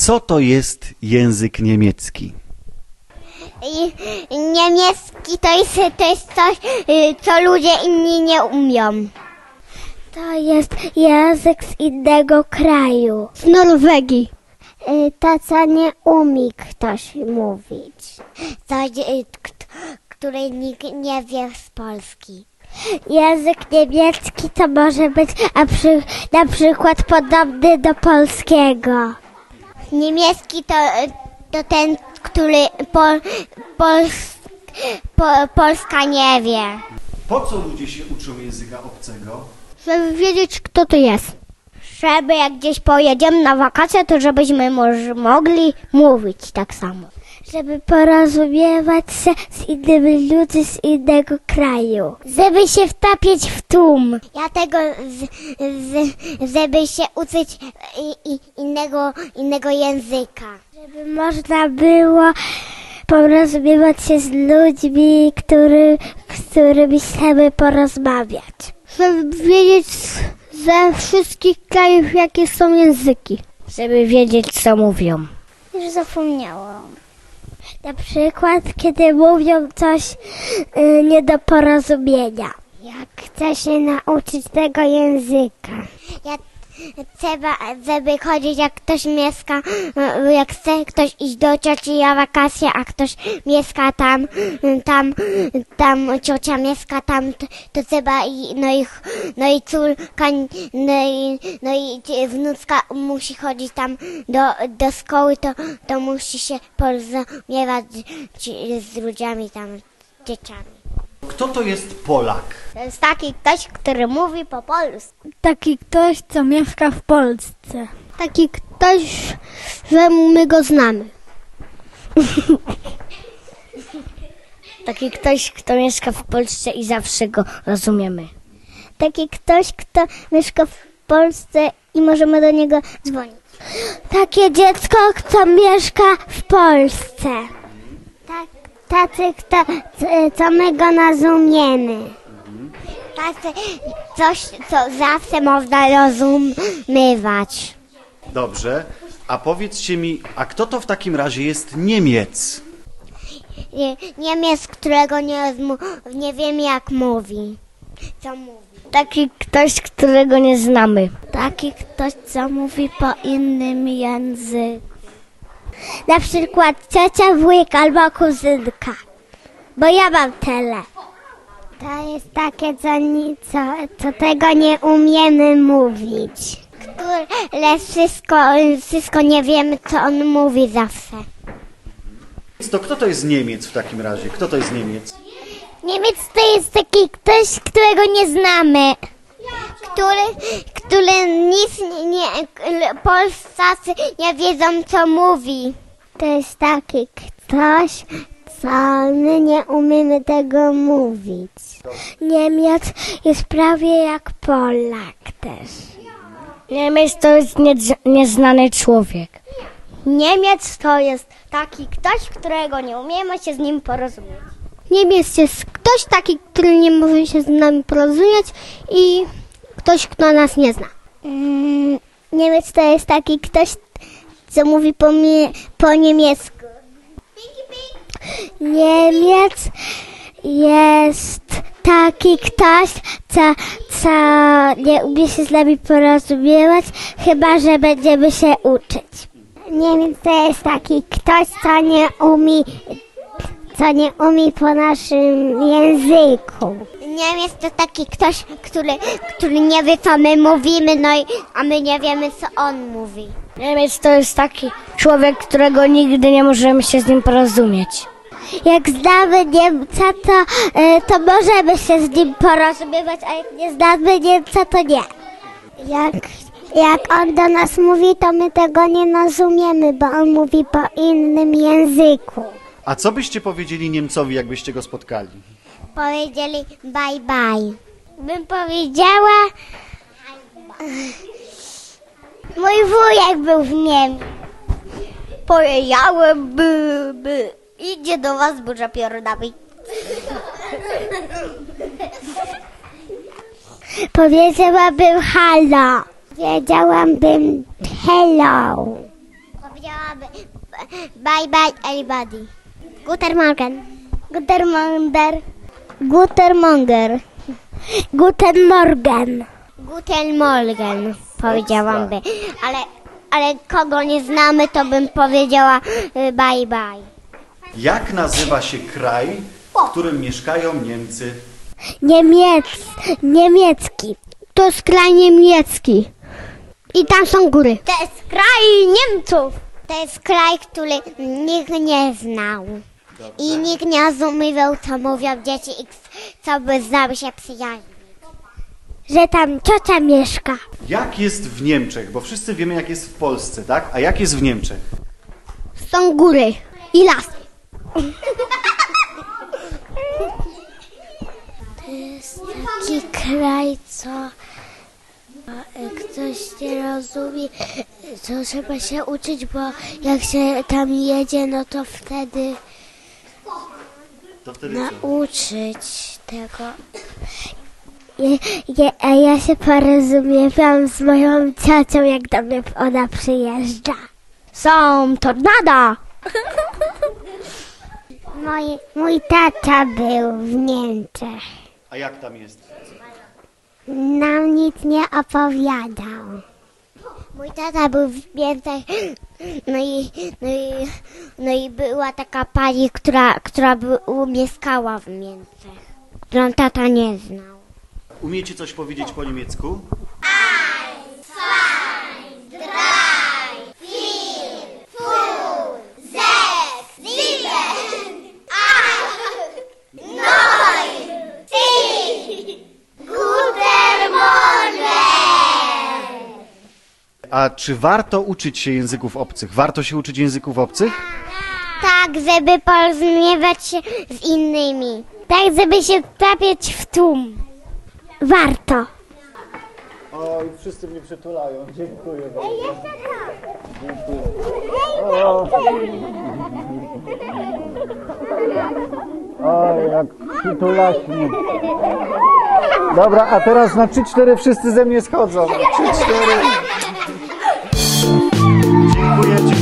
Co to jest język niemiecki? Niemiecki to jest coś, co ludzie inni nie umią. To jest język z innego kraju. Z Norwegii. To, co nie umie ktoś mówić. Coś, który nikt nie wie z Polski. Język niemiecki to może być na przykład podobny do polskiego. Niemiecki to ten, który Polska nie wie. Po co ludzie się uczą języka obcego? Żeby wiedzieć, kto to jest. Żeby jak gdzieś pojedziemy na wakacje, to żebyśmy mogli mówić tak samo. Żeby porozumiewać się z innymi ludźmi z innego kraju. Żeby się wtapiać w tłum. Ja tego, żeby się uczyć innego języka. Żeby można było porozumiewać się z ludźmi, z którymi chcemy porozmawiać. Żeby wiedzieć ze wszystkich krajów, jakie są języki. Żeby wiedzieć, co mówią. Już zapomniałam. Na przykład, kiedy mówią coś nie do porozumienia. Jak chcę się nauczyć tego języka. Trzeba, żeby chodzić, jak ktoś mieszka, jak chce ktoś iść do cioci na wakacje, a ktoś mieszka tam ciocia mieszka tam, to trzeba no i córka, no i wnuczka musi chodzić tam do szkoły, to musi się porozumiewać z ludźmi tam, dzieciami. Kto to jest Polak? To jest taki ktoś, który mówi po polsku. Taki ktoś, co mieszka w Polsce. Taki ktoś, że my go znamy. Taki ktoś, kto mieszka w Polsce i zawsze go rozumiemy. Taki ktoś, kto mieszka w Polsce i możemy do niego dzwonić. Takie dziecko, kto mieszka w Polsce. Tacy, co my go rozumiemy. Tacy, coś, co zawsze można rozumiewać. Dobrze. A powiedzcie mi, a kto to w takim razie jest Niemiec? Niemiec, którego nie wiem jak mówi. Co mówi. Taki ktoś, którego nie znamy. Taki ktoś, co mówi po innym języku. Na przykład ciocia, wujek albo kuzynka. Bo ja mam tyle. To jest takie, co tego nie umiemy mówić. Które wszystko nie wiemy, co on mówi zawsze. To kto to jest Niemiec w takim razie? Kto to jest Niemiec? Niemiec to jest taki ktoś, którego nie znamy. Który nic Polscy nie wiedzą, co mówi. To jest taki ktoś, co my nie umiemy tego mówić. Niemiec jest prawie jak Polak też. Niemiec to jest nieznany człowiek. Niemiec to jest taki ktoś, którego nie umiemy się z nim porozumieć. Niemiec jest ktoś taki, który nie może się z nami porozumieć i ktoś, kto nas nie zna. Niemiec to jest taki ktoś, co mówi po niemiecku. Niemiec jest taki ktoś, co nie umie się z nami porozumiewać, chyba że będziemy się uczyć. Niemiec to jest taki ktoś, co nie umie po naszym języku. Niemiec to taki ktoś, który nie wie, co my mówimy, a my nie wiemy, co on mówi. Niemiec to jest taki człowiek, którego nigdy nie możemy się z nim porozumieć. Jak znamy Niemca, to możemy się z nim porozumiewać, a jak nie znamy Niemca, to nie. Jak on do nas mówi, to my tego nie rozumiemy, bo on mówi po innym języku. A co byście powiedzieli Niemcowi, jakbyście go spotkali? Powiedzieli bye bye. Bym powiedziała... Mój wujek był w Niemczech. Powiedziałem idzie do was burza piorunami. Powiedziałabym hello. Powiedziałabym hello. powiedziałaby bye bye everybody. Guten Morgen. Guten Morgen. Guten Morgen. Guten Morgen. Guten Morgen powiedziałam ale kogo nie znamy, to bym powiedziała bye bye. Jak nazywa się kraj, w którym mieszkają Niemcy? Niemiecki. To jest kraj niemiecki. I tam są góry. To jest kraj Niemców. To jest kraj, który nikt nie znał. Dobrze. I nikt nie rozumiał, co mówią dzieci i co by znały się przyjaźnić. Że tam ciocia mieszka. Jak jest w Niemczech? Bo wszyscy wiemy, jak jest w Polsce, tak? A jak jest w Niemczech? Są góry i lasy. To jest taki kraj, co ktoś nie rozumie, to trzeba się uczyć, bo jak się tam jedzie, no to wtedy To wtedy co? nauczyć tego. A ja się porozumiewam z moją ciocią, jak do mnie ona przyjeżdża. Są tornada! Mój tata był w Niemczech. A jak tam jest? Nam nic nie opowiadał. Mój tata był w Niemczech, no i była taka pani, która mieszkała w Niemczech, którą tata nie znał. Umiecie coś powiedzieć po niemiecku? A czy warto uczyć się języków obcych? Warto się uczyć języków obcych? Tak, żeby porozumiewać się z innymi. Tak, żeby się wtapiać w tłum. Warto. O, i wszyscy mnie przytulają. Dziękuję bardzo. Oj, jak przytulaśnie. Dobra, a teraz na 3-4 wszyscy ze mnie schodzą. 3-4. Dziękuję.